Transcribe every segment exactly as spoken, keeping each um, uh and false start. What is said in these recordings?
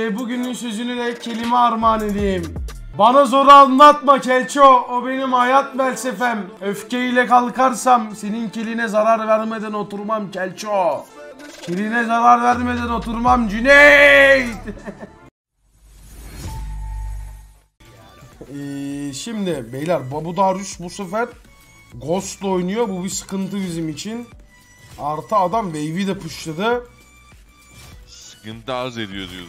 e, bugünün sözünü de kelime armağan edeyim. Bana zor anlatma Kelço, o benim hayat felsefem. Öfkeyle kalkarsam senin keline zarar vermeden oturmam Kelço. Keline zarar vermeden oturmam Cüneyt. ee, şimdi beyler Babu Darius bu sefer Ghost'la oynuyor, bu bir sıkıntı bizim için. Artı adam wave'i de pushladı. Sıkıntı arz ediyor diyoruz.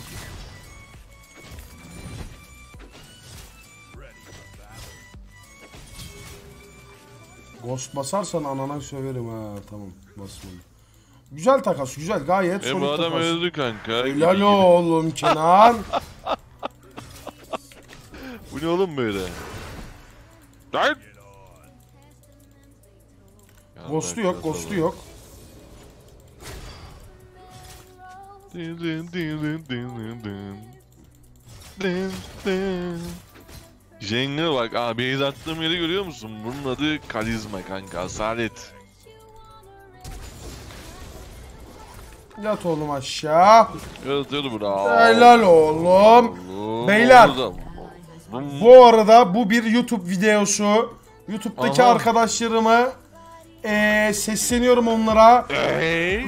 Ghost basarsan anana söverim ha. Tamam, basmadım. Güzel takas, güzel, gayet e, solid bu adam takas. öldü kanka. Helal oğlum Kenan. Bu ne oğlum böyle? Lan! Ghost'u yok, Ghost'u yok. Jenga bak abi, base attığım yeri görüyor musun? Bunun adı karizma kanka, asalet. Yat oğlum aşağı. Evet evet bravo. Helal oğlum. Beyler. Bu arada bu bir YouTube videosu. YouTube'daki Aha. arkadaşlarımı ee, sesleniyorum onlara. Hey.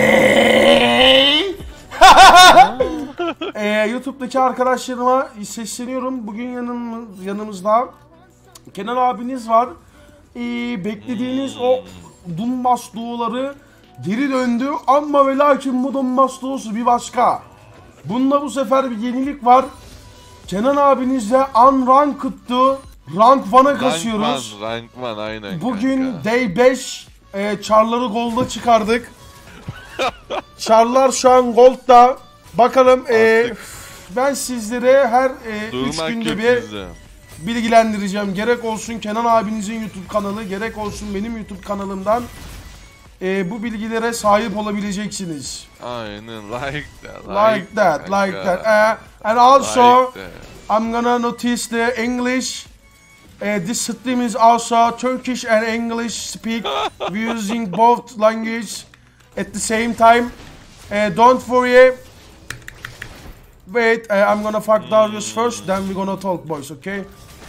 ee, YouTube'daki arkadaşlarıma sesleniyorum. Bugün yanımız, yanımızda Kenan abiniz var. Ee, beklediğiniz hmm. o Donbass doğuları geri döndü ama ve lakin bu Donbass doğusu bir başka. Bunda bu sefer bir yenilik var. Kenan abinizle Unranked'dı. Rank one'a kasıyoruz. Rank one, rank one aynen. Bugün kanka. Day beş e, Char'ları Gold'a çıkardık. Char'lar şu an Gold'da. Bakalım e, ben sizlere her üç günde bir bizde. bilgilendireceğim. Gerek olsun Kenan abinizin YouTube kanalı, gerek olsun benim YouTube kanalımdan e, bu bilgilere sahip olabileceksiniz. Aynen, like that. Like, like that, kanka. like that. Uh, and also, like I'm gonna notice the English. Uh, this stream is also Turkish and English speak. We're using both language at the same time. Uh, don't worry. Wait, uh, I'm gonna fuck Darius first, then we're gonna talk, boys, okay?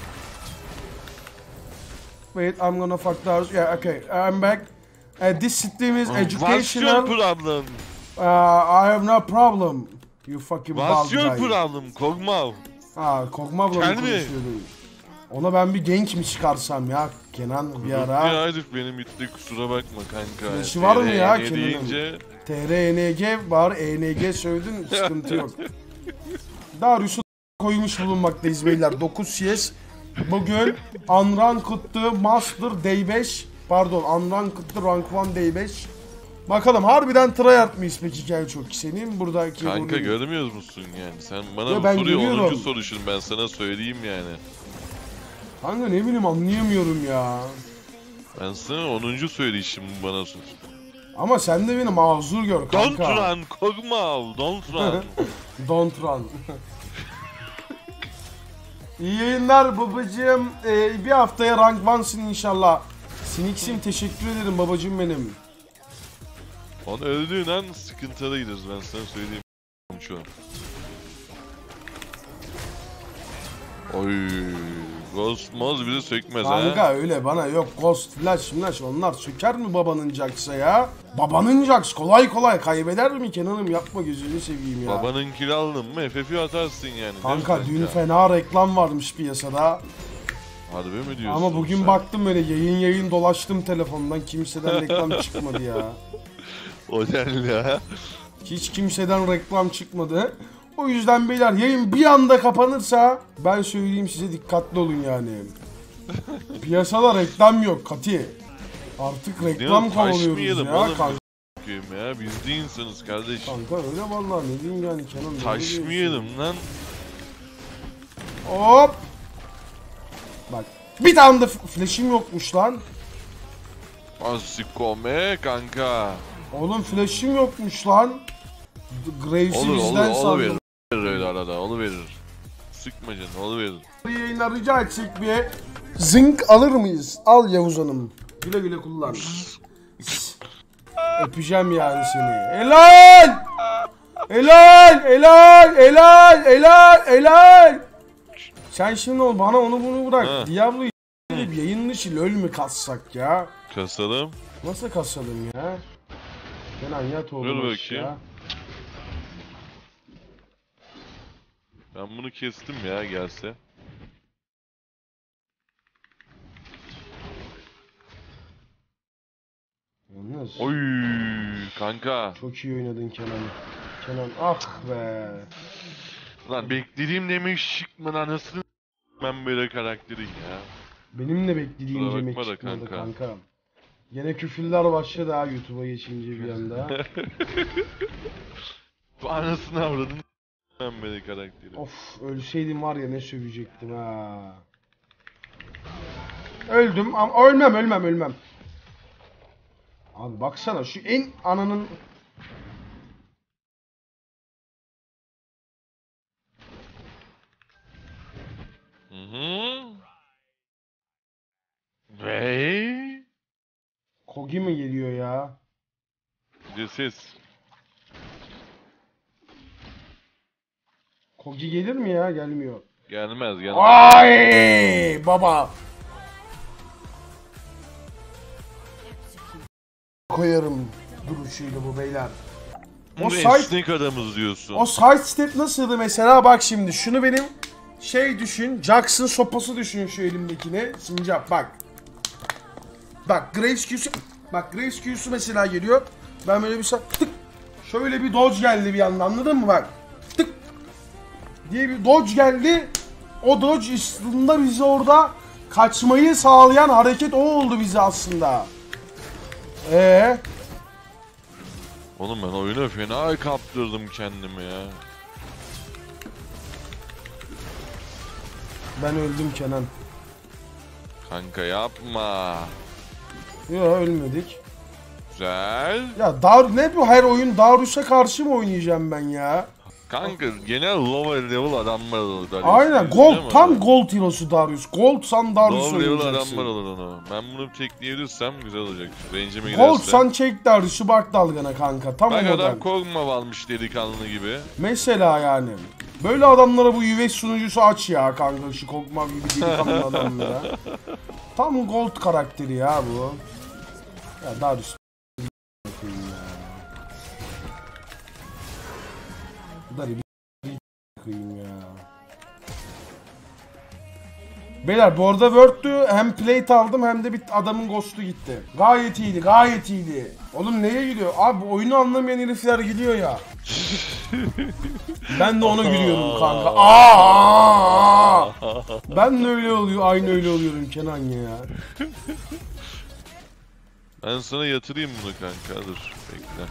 Wait, I'm gonna fuck Darius. Yeah, okay, I'm back. Uh, this stream is educational. What's your problem? Uh, I have no problem. You fucking What's bald your guy. problem, Kog'Maw? Ha, Kog'Maw'la mı konuşuyordun? Ona ben bir gank mi çıkarsam ya Kenan bir ara? Ya herif benim bitti, kusura bakma kanka. Flash'ı var mı ya Kenan'ın? T R N G var, E N G söyledin, sıkıntı yok. Darius'u koymuş bulunmaktayız beyler. dokuz C S. Bugün Unranked'dı Master Day beş. Pardon, Unranked'dı Rank one Day beş. Bakalım harbiden tryhard mıyız peki Kelço? Senin buradaki... Kanka bunu... görmüyor musun yani? Sen bana ya bu soruyu onuncu soru şimdi ben sana söyleyeyim yani. Kanka ne bileyim anlayamıyorum ya. Ben sana onuncu söyleyişim bana sor. Ama sen de beni mazur gör kanka. Don't run Kog'Maw, don't run. Don't run. İyi yayınlar babacığım. Ee, bir haftaya rank one'sın inşallah. Sinix'im teşekkür ederim babacığım benim. On öldüğün an sıkıntılıyız, ben sana söyleyeyim şu an. Oy, Ghost Moz bizi sökmez ha. Kanka öyle bana yok Ghost Flash Flash onlar söker mi babanın Jax'a ya? Babanın Jax kolay kolay kaybeder mi Kenan'ım, yapma gözünü seveyim ya. Babanın kill aldın mı F F'i atarsın yani. Kanka dün fena reklam varmış piyasada. Harbi mi diyorsun? Ama bugün sen? Baktım böyle yayın yayın dolaştım telefondan, kimseden reklam çıkmadı ya. O yani ya. Hiç kimseden reklam çıkmadı. O yüzden beyler yayın bir anda kapanırsa ben söyleyeyim size, dikkatli olun yani. Piyasada reklam yok Kati. Artık reklam kovalıyoruz ya kanka. Ya biz de insanız kardeşim. Kanka öyle vallahi, ne diyeyim yani Kenan. Taşmayalım lan. Hop. Bak bir tane de flash'im yokmuş lan. Asikome kanka. Oğlum flash'im yokmuş lan. Graves'i bizden sandım. Olur verir öyle arada, olur verir. Sıkma canım, olur verir. Yayınlar rica etsek bir zınk alır mıyız? Al Yavuz Hanım. Güle güle kullan. Öpeceğim yani seni. Helal! Helal, helal, helal, helal, helal. Sen şimdi ol bana onu bunu bırak. Ha. Diablo'yu yayın dışı LoL mü kassak ya? Kasalım. Nasıl kasalım ya? Kenan yat Dur oğlum bakayım. ya. Ben bunu kestim ya gelse. Yalnız Oy kanka. çok iyi oynadın Kenan. Kenan ah be. Lan beklediğim demiş çıkmadan nasıl ben böyle karakterin ya. Benim de beklediğim Kusura yemek bakma da çıkmadı kanka. kanka. Gene küfürler başladı ha YouTube'a geçince bir anda. Bu anasını avradın ben böyle karakteri. Of ölseydim var ya ne sövecektim ha. Öldüm ama ölmem ölmem ölmem. Abi baksana şu en ananın... Hı hı. Ve Kogi mi geliyor ya? bir de ses. Kogi gelir mi ya? Gelmiyor. Gelmez gelmez. Ay baba. Koyarım duruşuyla bu beyler. O Bu site, esnek adamız diyorsun. o side step nasıldı mesela? Bak şimdi şunu benim şey düşün. Jackson sopası düşün şu elimdekine. Sincap bak. Bak Graves Q'su bak Graves Q'su mesela geliyor. Ben böyle bir sa- tık şöyle bir dodge geldi bir anda, anladın mı bak? Tık diye bir dodge geldi. O dodge aslında bizi orada kaçmayı sağlayan hareket o oldu bize aslında. Ee, Oğlum ben oyuna fena kaptırdım kendimi ya. ben öldüm Kenan. Kanka yapma. Yok ölmedik. Güzel. Ya Dar ne bu her oyun Darius'a karşı mı oynayacağım ben ya? Kanka genel low level adamlar olur Darius. Aynen Değil mi? gold tam gold hero'su Darius. Gold san Darius Low level oynayacaksın. adamlar olur onu. Ben bunu tekleyebilirsem güzel olacak. Range'ime Gold giderse. san çek Darius'u bak dalgana kanka. Tam Bak o model. adam korkma almış delikanlı gibi. Mesela yani. Böyle adamlara bu U V sunucusu aç ya kanka, şu kokma gibi delikanlı adamlara. Tam gold karakteri ya bu. Ya Darius bakayım ya. Dari bir bakayım ya. Beyler bu arada Word'tü, hem plate aldım hem de bir adamın ghost'u gitti. Gayet iyiydi, gayet iyiydi. Oğlum neye gidiyor? Abi oyunu anlamayan herifler gidiyor ya. Ben de ona gülüyorum kanka. Aa! Ben de öyle oluyor, aynı öyle oluyorum Kenan ya. Ben sana yatırayım bunu kanka. Dur bekle.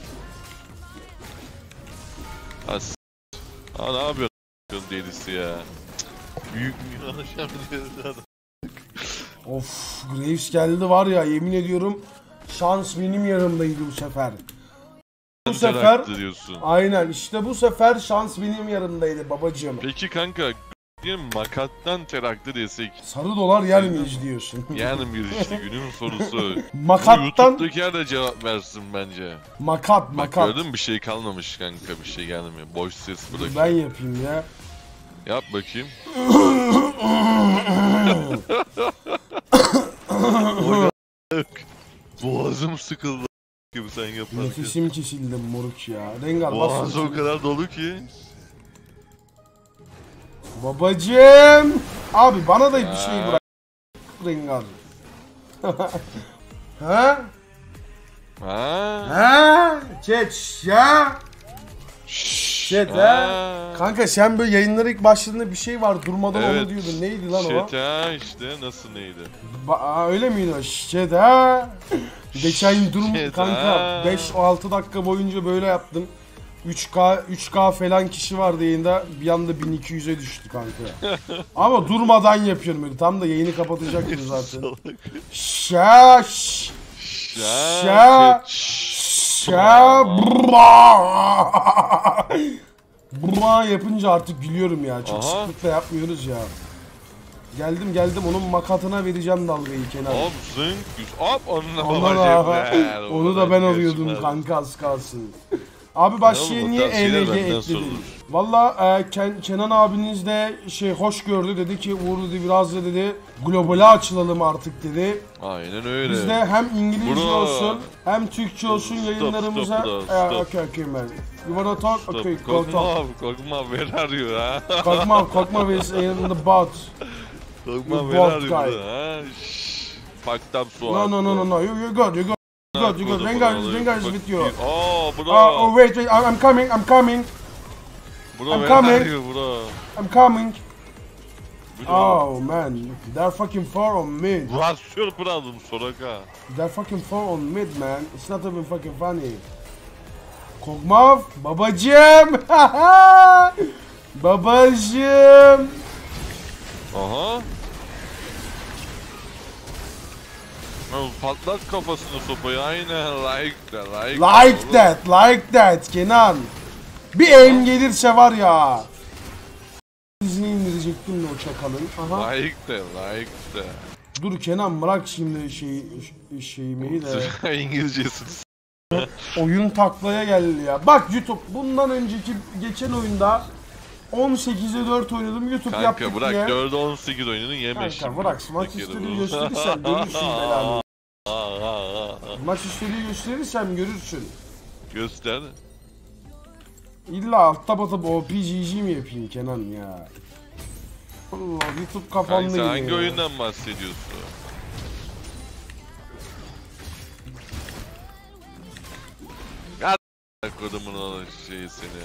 As. Aa ne yapıyorsun delisi ya? Büyük mü anlaşam delisi adam. Of, Graves geldi var ya, yemin ediyorum şans benim yanımdaydı bu sefer. Bu sefer diyorsun. aynen işte bu sefer şans benim yanımdaydı babacığım. Peki kanka diyelim makattan teraklı desek. Sarı dolar yer miyiz diyorsun? Yani bir işte günün sorusu. Makattan YouTube'dakiler de cevap versin bence. makat Bak makat. gördün mü bir şey kalmamış kanka, bir şey gelmiyor. Boş ses bırak. Ben yapayım ya. Yap bakayım. Boğazım sıkıldı gibi sen yaparken. Nefesim kesildi moruk ya. Rengar bas. Boğazı o kadar dolu ki. Babacığım. Abi bana da bir şey bırak. Rengar. Ha? Ha? Ha? Çeç ya. Chat ha. Ha. Kanka sen böyle yayınlara ilk başladığında bir şey var durmadan Evet. onu diyordun. Neydi lan o? Chat ha işte nasıl neydi? Ba Aa, öyle miydi o? Chat ha. Geçen durum Chat kanka ha. beş altı dakika boyunca böyle yaptım. üç K üç K falan kişi vardı yayında, bir anda bin iki yüze düştü kanka. Ama durmadan yapıyorum böyle. Tam da yayını kapatacaktım zaten. Şaş. Ya, Şa. Şa. Bra. Bra yapınca artık gülüyorum ya. Çok Aha. sıklıkla yapmıyoruz ya. Geldim geldim onun makatına vereceğim dalgayı kenara. Hop zınk yüz hop onunla Onu da, babacım. onu da ben alıyordum kanka az kalsın. Abi başlığa oğlum, o niye tarz şeyler E L G benden ekledin? sorulur. Valla e, Ken- Kenan abiniz de şey hoş gördü, dedi ki Uğur dedi biraz da dedi globale açılalım artık dedi. Aynen öyle. Biz de hem İngilizce Bro. olsun hem Türkçe olsun Stop, yayınlarımıza... stop, stop, Eh, stop. okay, okay man. You wanna talk? Stop. Okay, go Korkma talk. abi, korkma. Where are you ha? Korkma, korkma is in the bot. Korkma, You where are bot you guy. burada ha? Şşş. Fucked up No, Suat. no, no, no, no, you, you good, you good. You good, you good. Vengar, Vengar is with you. Oh bro. Uh, oh wait, wait, I'm I'm coming, I'm coming, Bro, I'm where coming. are you bro? I'm coming. Bro. Oh man, they're fucking far on mid. What's your problem Soraka? They're fucking far on mid, man. It's not even fucking funny. Kog'Maw, babacım. Babacım. Aha. Oğlum, patlat kafasını sopayı aynen like that like, Like oğlum. that, like that Kenan. Bir aim gelirse var ya. Dizini indirecektim de o çakalın. Aha. Like that like that. Dur Kenan bırak şimdi şey şeyimi de. İngilizcesini Oyun taklaya geldi ya. Bak YouTube bundan önceki geçen oyunda on sekize dört oynadım. YouTube Kanka yaptık bırak diye. dörde on sekiz oyununu yeme Kanka şimdi. bırak maç Tekeri üstünü bu. gösterirsen görürsün belanı. Aa, aa, aa. Maç üstünü gösterirsem görürsün. Göster. İlla altta batıp O P G G mi yapayım Kenan ya? Allah YouTube Kanka kafamda sen gibi hangi ya. oyundan bahsediyorsun? Ya kodumun olan şeyi seni.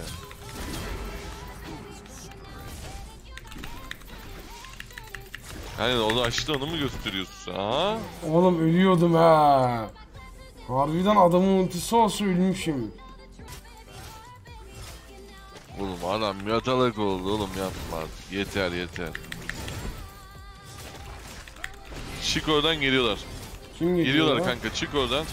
Hani onu açtı onu mu gösteriyorsun ha? Oğlum ölüyordum ha. Harbiden adamın ultisi olsa ölmüşüm. Oğlum adam yatalak oldu oğlum yapma artık. Yeter yeter. Çık oradan geliyorlar. Kim geliyor? Geliyorlar lan? kanka çık oradan.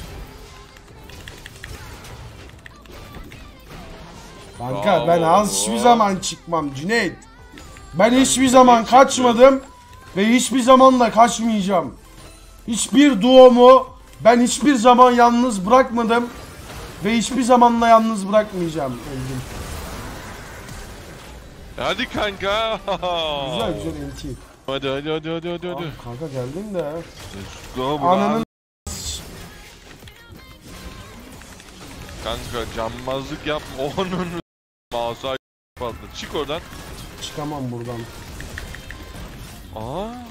Kanka Bravo. ben az hiçbir zaman çıkmam Cüneyt. Ben hiçbir zaman çıkmıyor. kaçmadım ve hiçbir zaman da kaçmayacağım. Hiçbir duomu ben hiçbir zaman yalnız bırakmadım ve hiçbir zaman da yalnız bırakmayacağım. Öldüm. Hadi kanka. Güzel güzel N T. Hadi hadi hadi hadi hadi. hadi. Ah, kanka geldim de. Let's go bro. Ananın Kanka cambazlık yapma onun mouse'a patladı. Çık oradan. çıkamam buradan. Aa.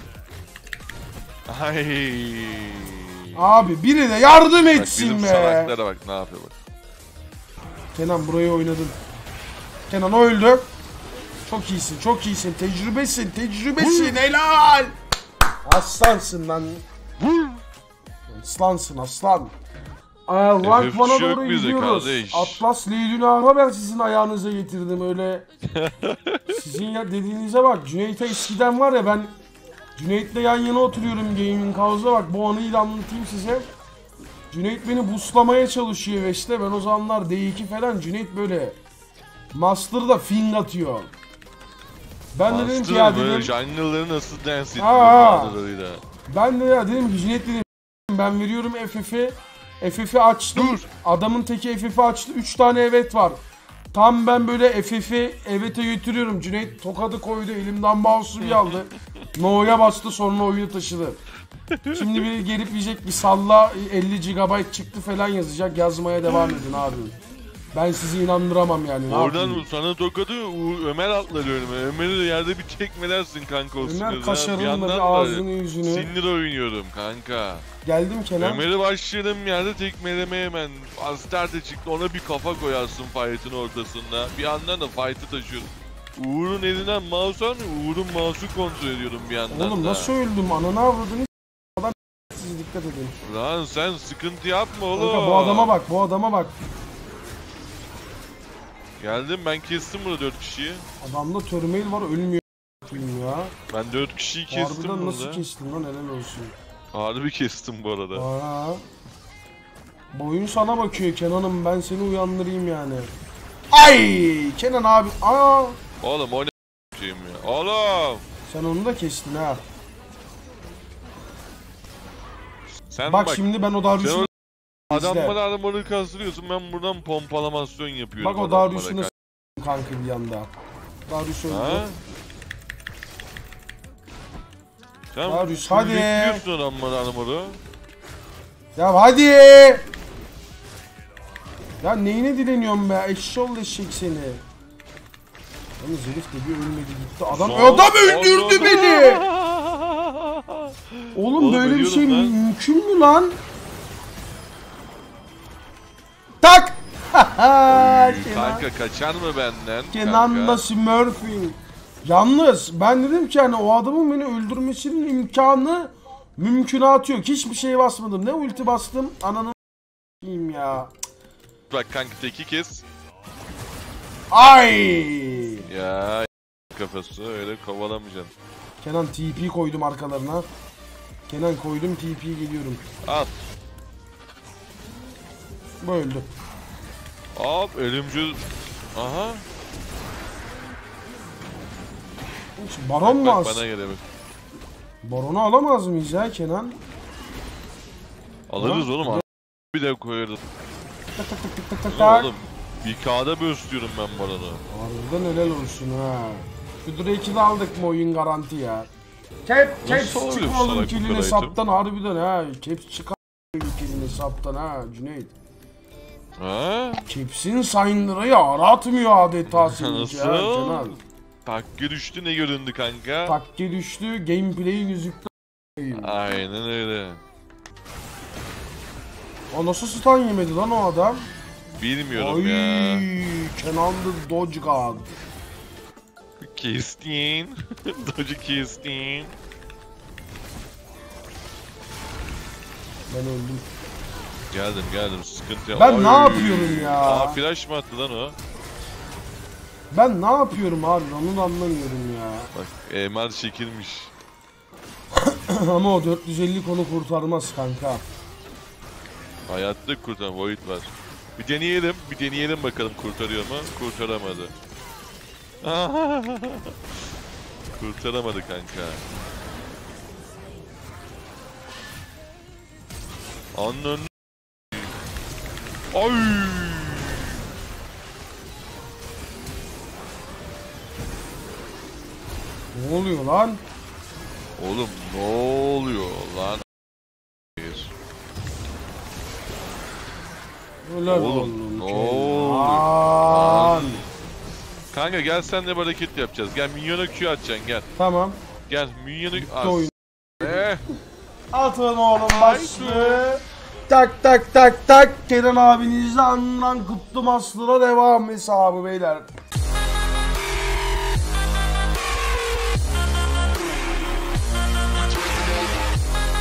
Ay. Abi biri de yardım Bak etsin bizim be. salaklara bak ne yapıyor bak. Kenan burayı oynadın. Kenan o öldü. Çok iyisin, çok iyisin. Tecrübesin, tecrübesin. Helal. Aslansın lan. Aslansın aslan. Aa, rank F F bana yok doğru bize gidiyoruz. kardeş. Atlas Leydünah'a ben sizin ayağınıza getirdim öyle. Sizin ya dediğinize bak. Cüneyt'e eskiden var ya ben Cüneyt'le yan yana oturuyorum Gaming House'da bak bu anıyı da anlatayım size. Cüneyt beni boostlamaya çalışıyor ve işte ben o zamanlar D iki falan Cüneyt böyle Master'da fing atıyor. Ben de dedim ki ya böyle dedim jungle'ları nasıl dance ediyor Aa. bazılarıyla. ben de ya dedim ki Cüneyt dedim ben veriyorum F F'i F F'i açtım. Dur. Adamın teki F F'i açtı. üç tane evet var. Tam ben böyle F F'i evet'e götürüyorum. Cüneyt tokadı koydu. Elimden mouse'u bir aldı. No'ya bastı sonra oyunu taşıdı. Şimdi bir gelip diyecek bir salla elli gigabayt çıktı falan yazacak. Yazmaya devam edin abi. Ben sizi inandıramam yani. Ne Oradan yapayım? sana tokadı Uğur- Ömer atladı önüme. Ömer'i de yerde bir tekmelersin kanka o Ömer sinirden. kaşarınla yandan bir da ağzını yüzünü. Sinir oynuyorum kanka. Geldim Kenan. Ömer'i başladım yerde tekmeleme hemen. Astarte çıktı ona bir kafa koyarsın fight'ın ortasında. Bir yandan da fight'ı taşıyorsun. Uğur'un elinden mouse var mı? Uğur'un mouse'u kontrol ediyorum bir yandan Oğlum da. nasıl öldüm? Ananı avradını s- adam siz dikkat edin. Lan sen sıkıntı yapma oğlum. Kanka bu adama bak, bu adama bak. Geldim ben kestim burada dört kişiyi. Adamda törmeil var ölmüyor ya. Ben dört kişiyi kestim Harbiden burada. nasıl kestin lan helal olsun. Harbi kestim bu arada. Aa. Boyun sana bakıyor Kenan'ım ben seni uyandırayım yani. Ay Kenan abi. Aa. Oğlum o ne şeyim ya. Oğlum. Sen onu da kestin ha. Sen Bak, bak. şimdi ben o Sen darbesini Adamlara armor'ı kastırıyorsun, ben buradan pompalamasyon yapıyorum. Bak o Darius'unu s***** kanka bir yanda. Darius öldü. Sen Darius hadi. Bekliyorsun adamlara armor'u. Ya hadi. Ya neyine dileniyorsun be? Eşşol eşek seni. Yalnız herif de bir ölmedi gitti. Adam Son, adam öldürdü son, beni. Oğlum, Oğlum böyle bir şey lan. mümkün mü lan? Tak. Oy, kanka kaçar mı benden? Kenan'la Smurfing. Yalnız ben dedim ki hani o adamın beni öldürmesinin imkanı mümkünatı yok. Hiçbir şey basmadım. Ne ulti bastım? Ananı s**eyim ya. Bak kanka teki kes. Ay! Ya kafası öyle kovalamayacaksın. Kenan T P koydum arkalarına. Kenan koydum T P geliyorum. At. Bu öldü. Hop ölümcül. Aha. Baron mu bak, az? bana gelebilir. Baron'u alamaz mıyız ya Kenan? Alırız ha? oğlum. Bir de koyarız. Tak tak tak tak tak tak. Oğlum bir K'da böğüslüyorum ben Baron'u. Harbiden helal olsun ha. Şu Drake'i de aldık mı oyun garanti ya. Cap, Caps çıkma oğlum kilin hesaptan harbiden ha. Caps çıkar kilin hesaptan ha Cüneyt. Ha? Caps'in sign'ları aratmıyor adeta seninki ya Kenan. Takke düştü ne göründü kanka? Takke düştü, gameplay gözüktü. Aynen öyle. O nasıl stun yemedi lan o adam? Bilmiyorum Ay, ya. Kenan the Dodge God. Kestin. Dodge'u kestin. Ben öldüm. Geldim geldim sıkıntı yok. Ben Ay. ne yapıyorum ya? Aa flash mı attı lan o? Ben ne yapıyorum abi onu da anlamıyorum ya. Bak M R çekilmiş. Ama o dört yüz elli konu kurtarmaz kanka. Hayatta kurtaran Void var. Bir deneyelim, bir deneyelim bakalım kurtarıyor mu? Kurtaramadı. Kurtaramadı kanka. Annen. Ay. Ne oluyor lan? Oğlum ne oluyor lan? Hayır. Öyle Oğlum ne oluyor? Lan. Kanka gel sen de bir hareket yapacağız. Gel minyona Q atacaksın gel. Tamam. Gel minyonu at. Oyun. Eh. Atın oğlum başlı. Tak tak tak tak. Kenan abinizle andan kutlu maslara devam hesabı beyler.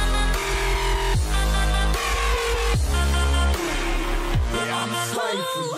I'm a slave for you.